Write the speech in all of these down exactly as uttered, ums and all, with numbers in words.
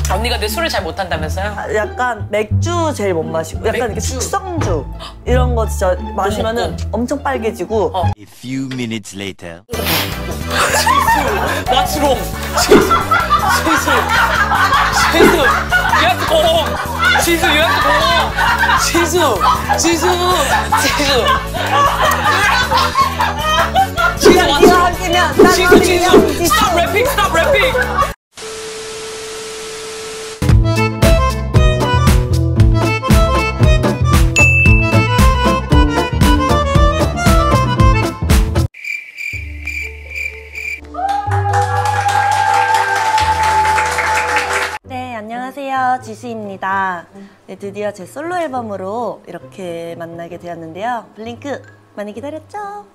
언니가 내 술을 잘 못한다면서요? 아, 약간 맥주 제일 못 마시고 약간 이렇게 숙성주 이런 거 진짜 마시면은 엄청 빨개지고. 어. A few minutes later. What's wrong? 지수, 지수, 지수, you have to go home. 지수, you have to go home. 지수, 지수, 지수. 지수, what's wrong? 지수, 지수, stop rapping, stop rapping. 안녕하세요, 지수입니다. 네, 드디어 제 솔로 앨범으로 이렇게 만나게 되었는데요. 블링크 많이 기다렸죠?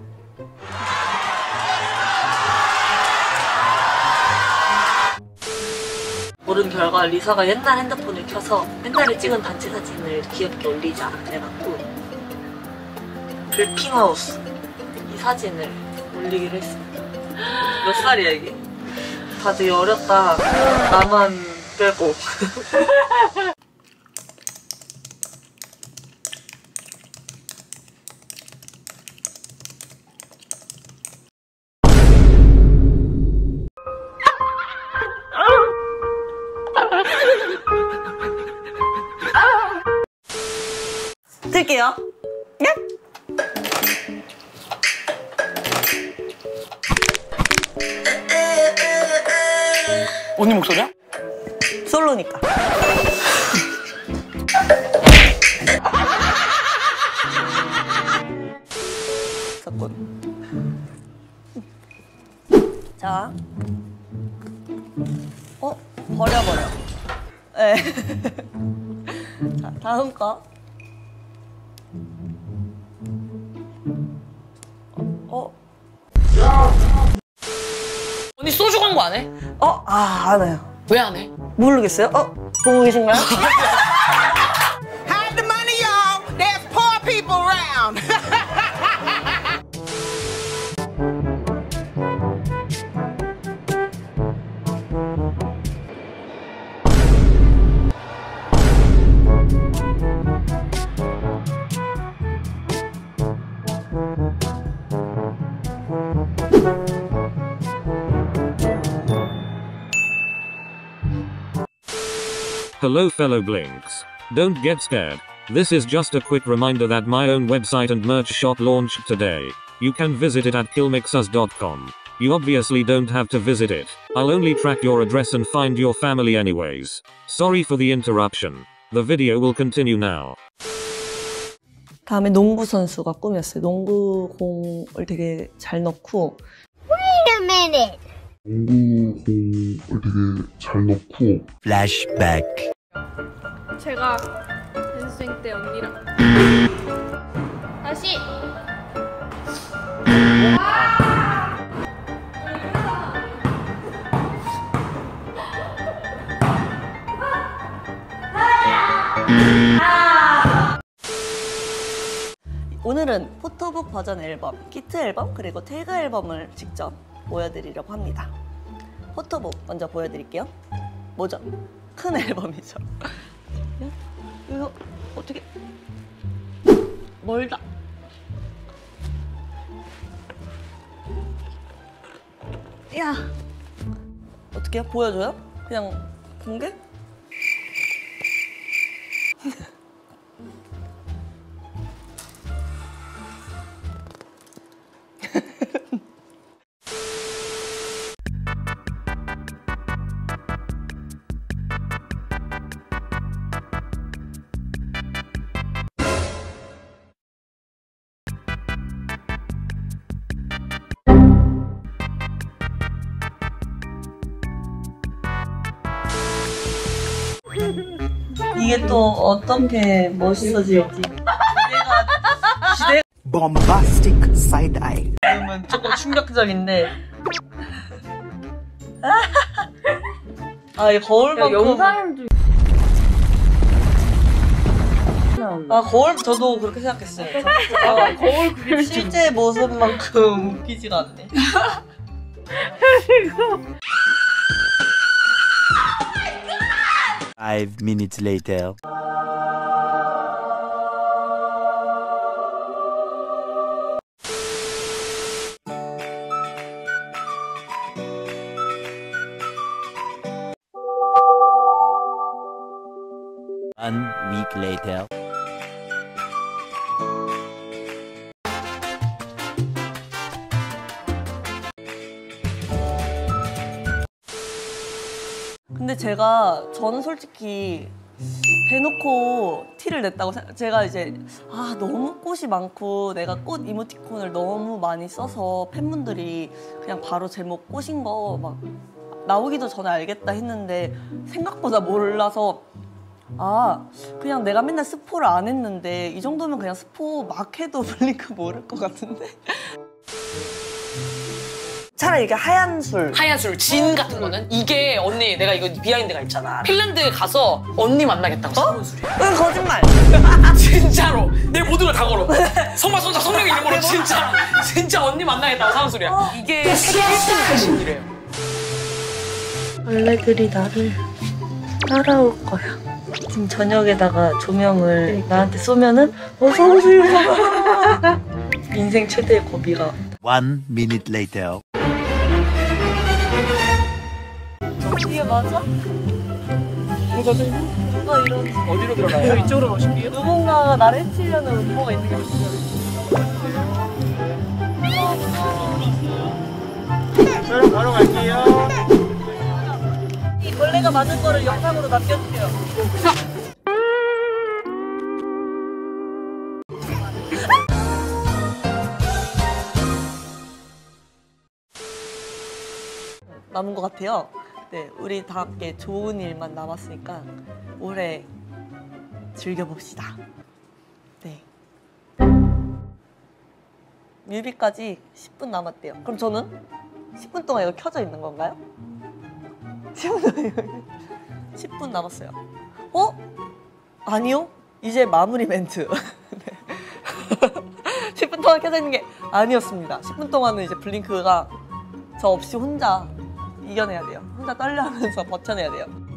모른 결과 리사가 옛날 핸드폰을 켜서 옛날에 찍은 단체 사진을 귀엽게 올리자 해갖고 블핑하우스 이 사진을 올리기로 했습니다. 몇 살이야 이게? 다들 어렸다. 나만 빼고. 들게요. 야! 언니 목소리야? 솔로니까. 자, 어? 버려버려. 네. 자, 다음 거. 어? 언니 소주 광고 안 해? 어? 아, 안 해요. 왜 안 해? 모르겠어요? 어? 보고 계신가요? Hide the money, y'all. There's poor people around. Hello fellow Blinks. Don't get scared. This is just a quick reminder that my own website and merch shop launched today. You can visit it at killmixers dot com. You obviously don't have to visit it. I'll only track your address and find your family anyways. Sorry for the interruption. The video will continue now. 다음에 농구 선수가 꿈이었어요. 농구공을 되게 잘 넣고. Wait a minute. 농구공을 되게 잘 넣고. Flashback. 제가 연습생 때 언니랑 다시. 오늘은 포토북 버전 앨범, 키트 앨범, 그리고 태그 앨범을 직접 보여드리려고 합니다. 포토북 먼저 보여드릴게요. 뭐죠? 큰 앨범이죠. 이거 어떻게 멀다. 야, 어떻게요? 보여줘요? 그냥 공개? 이게 또 어떻게 멋있어질지 기대가 기대. Bombastic side eye. 그러면 조금 충격적인데. 아, 이 거울만큼. 영상은 좀. 아, 거울 저도 그렇게 생각했어요. 아, 거울 그게 실제 모습만큼 웃기지가 않네. 그리고 Five minutes later. One week later. 근데 제가 저는 솔직히 대놓고 티를 냈다고 생각, 제가 이제 아 너무 꽃이 많고 내가 꽃 이모티콘을 너무 많이 써서 팬분들이 그냥 바로 제목 꽃인 거 막 나오기도 전에 알겠다 했는데 생각보다 몰라서 아 그냥 내가 맨날 스포를 안 했는데 이 정도면 그냥 스포 막 해도 블링크 모를 것 같은데. 차라리 이게 하얀 술. 하얀 술, 진 같은 거는 이게 언니 내가 이거 비하인드가 있잖아. 핀란드에 가서 언니 만나겠다고 사는 술이야. 응 거짓말. 진짜로 내 모든 걸 다 걸어. 성마 손자 성명 이름으로 진짜 진짜 언니 만나겠다고 사는 술이야. 이게 일 등 하신 일이에요. 벌레들이 나를 따라올 거야. 지금 저녁에다가 조명을 나한테 쏘면은 어서 오세요. 인생 최대의 고비가. One minute later. 이게 맞아? 누가 이런 어디로 들어가요? 이쪽으로 오실게요. 누군가가 나를 해치려는 음모가 있는 게 느껴져. 저랑 바로 갈게요. 이 벌레가 많은 거를 영상으로 남겨주세요. 남은 것 같아요. 네, 우리 다 함께 좋은 일만 남았으니까 올해 즐겨봅시다. 네. 뮤비까지 십 분 남았대요. 그럼 저는 십 분 동안 이거 켜져 있는 건가요? 십 분 동안 십 분 남았어요. 어? 아니요? 이제 마무리 멘트. 네. 십 분 동안 켜져 있는 게 아니었습니다. 십 분 동안은 이제 블링크가 저 없이 혼자 이겨내야 돼요. 혼자 떨려하면서 버텨내야 돼요.